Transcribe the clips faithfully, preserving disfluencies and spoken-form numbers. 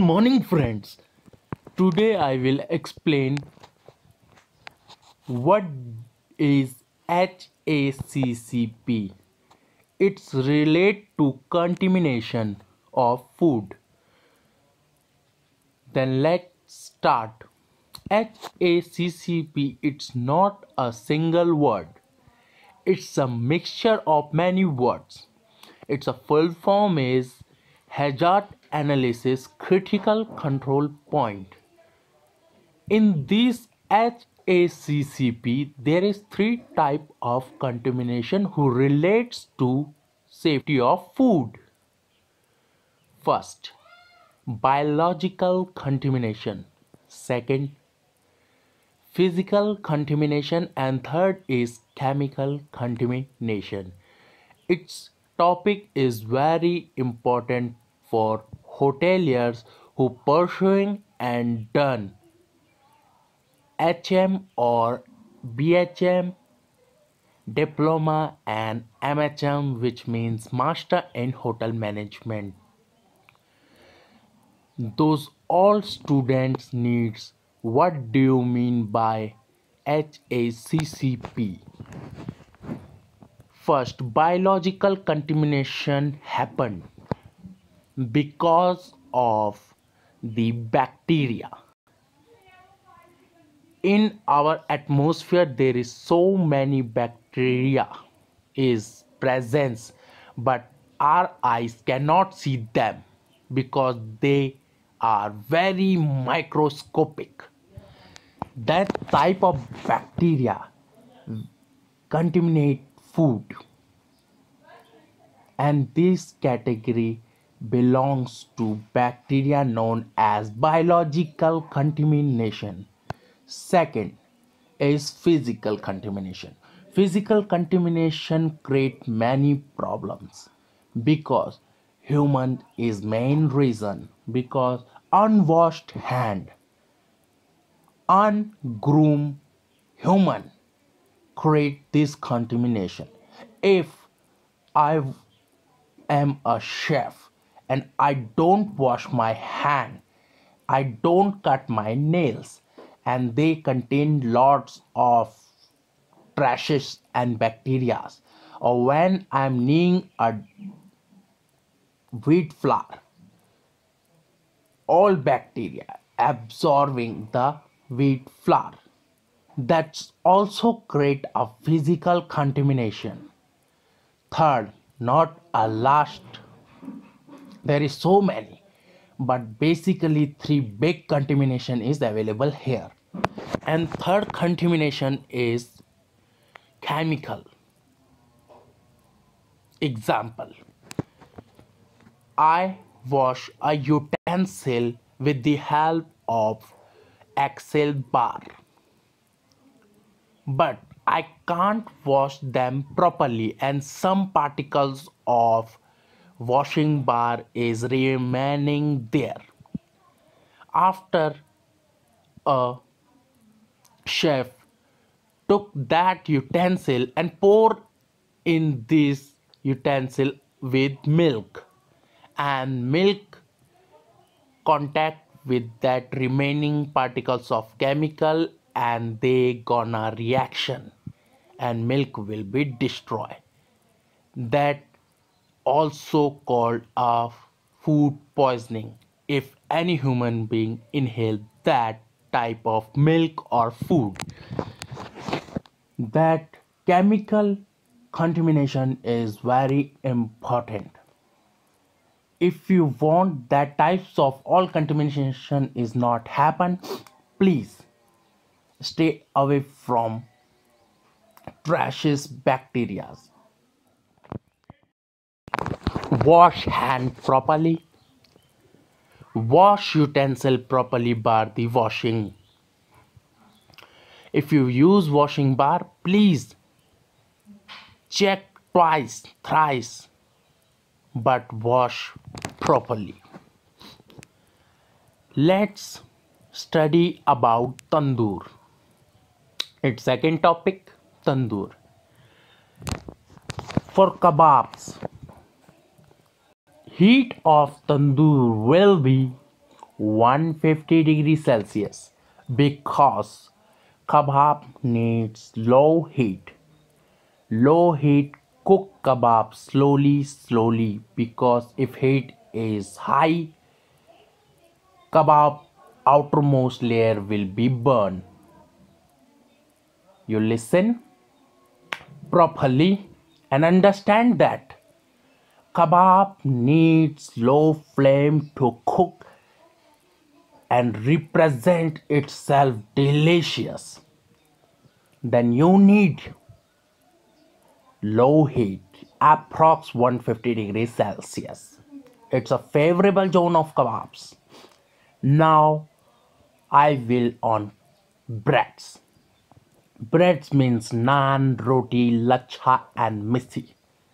morning, friends. Today I will explain what is H A C C P. It's relate to contamination of food. Then let's start. H A C C P, it's not a single word. It's a mixture of many words. Its a full form is Hazard Analysis Critical Control Point. In this H A C C P, there is three type of contamination who relates to safety of food. First, biological contamination. Second, physical contamination, and third is chemical contamination. Its topic is very important for hoteliers who pursuing and done H M or B H M diploma and M H M, which means Master in Hotel Management. Those all students needs. What do you mean by H A C C P? First, biological contamination happened because of the bacteria. In our atmosphere there is so many bacteria is presence, but our eyes cannot see them because they are very microscopic. That type of bacteria contaminate food, and this category belongs to bacteria known as biological contamination. Second is physical contamination. Physical contamination create many problems because human is main reason, because unwashed hand, ungroomed human create this contamination. If I am a chef and I don't wash my hand, I don't cut my nails, and they contain lots of trashes and bacteria, or when I'm kneading a wheat flour, all bacteria absorbing the wheat flour, that's also create a physical contamination. Third, not a last, there is so many, but basically three big contamination is available here. And third contamination is chemical. Example, I wash a utensil with the help of Excel bar, but I can't wash them properly, and some particles of washing bar is remaining there. After a chef took that utensil and poured in this utensil with milk, and milk contact with that remaining particles of chemical, and they gonna reaction and milk will be destroyed. That also called a food poisoning if any human being inhale that type of milk or food. That chemical contamination is very important. If you want that types of all contamination is not happen, please stay away from trashes bacteria. Wash hand properly. Wash utensil properly by the washing. If you use washing bar, please check twice, thrice, but wash properly. Let's study about tandoor. Its second topic, tandoor. For kebabs, heat of tandoor will be one hundred fifty degrees Celsius because kebab needs low heat. Low heat cook kebab slowly slowly because if heat is high, kebab outermost layer will be burned. You listen properly and understand that kebab needs low flame to cook and represent itself delicious. Then you need low heat, approx one hundred fifty degrees Celsius. It's a favorable zone of kebabs. Now I will on breads. Breads means naan, roti, lachha and missi.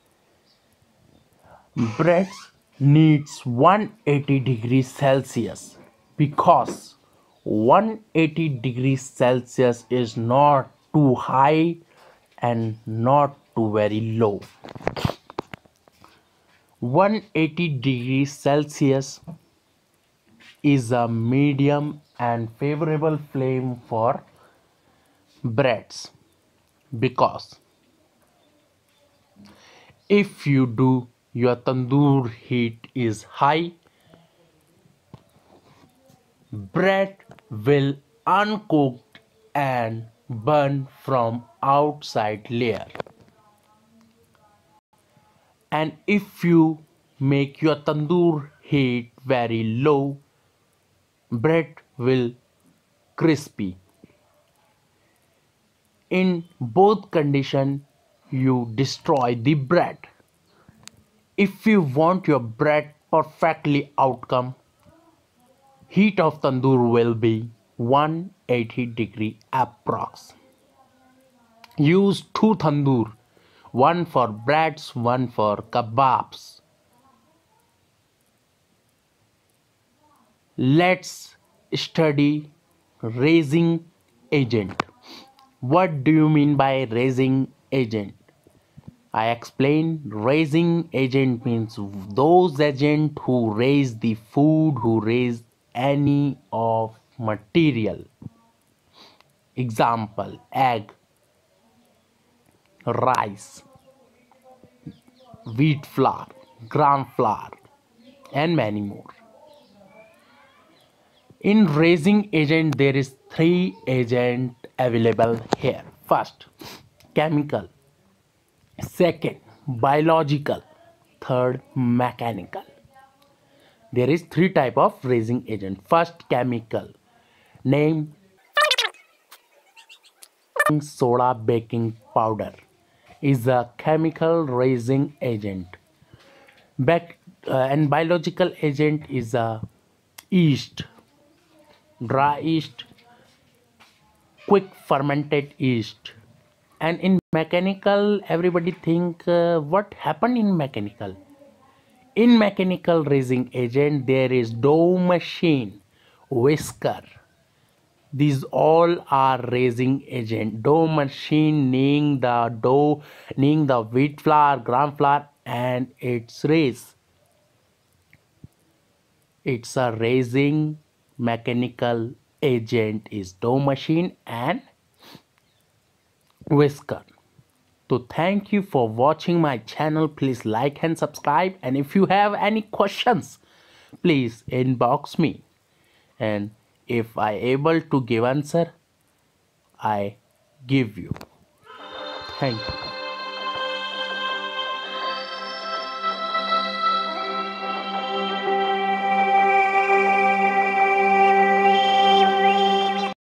Breads needs one hundred eighty degrees Celsius because one hundred eighty degrees Celsius is not too high and not too very low. one hundred eighty degrees Celsius is a medium and favorable flame for breads because if you do your tandoor heat is high, bread will uncooked and burn from outside layer. And if you make your tandoor heat very low, bread will crispy. In both condition you destroy the bread. If you want your bread perfectly outcome, heat of tandoor will be one hundred eighty degree approx. Use two tandoor, one for breads, one for kebabs. Let's study raising agent. What do you mean by raising agent? I explain. Raising agent means those agent who raise the food, who raise any of material. Example: egg, rice, wheat flour, gram flour and many more. In raising agent there is three agent available here. First, chemical. Second, biological. Third, mechanical. There is three type of raising agent. First, chemical. Name: soda baking powder is a chemical raising agent. Back uh, and biological agent is a yeast, dry yeast, quick fermented yeast. And in mechanical, everybody think uh, what happened in mechanical. In mechanical raising agent there is dough machine, whisker. These all are raising agent. Dough machine kneading the dough, kneading the wheat flour, gram flour and its raise. It's a raising mechanical agent is dough machine and whisker. So thank you for watching my channel. Please like and subscribe, and if you have any questions please inbox me, and if I able to give answer I give you. Thank you.